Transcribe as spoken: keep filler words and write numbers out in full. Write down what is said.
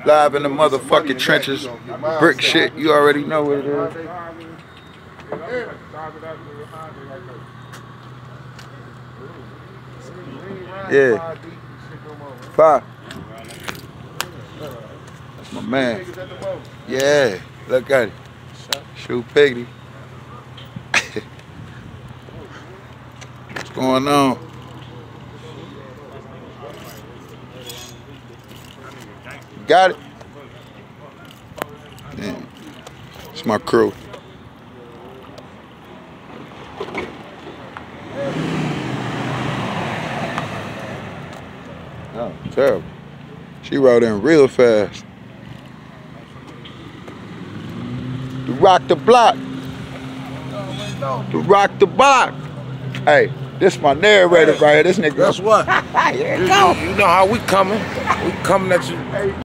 Live in the motherfucking trenches. Brick shit, you already know what it is. Yeah. Five. That's my man. Yeah, look at it. Shoot Piggity. What's going on? Got it? Damn. It's my crew. Oh, terrible. She rode in real fast. To rock the block. To rock the block. Hey, this my narrator right here. This nigga. Guess what? Here it go. You know how we coming. We coming at you.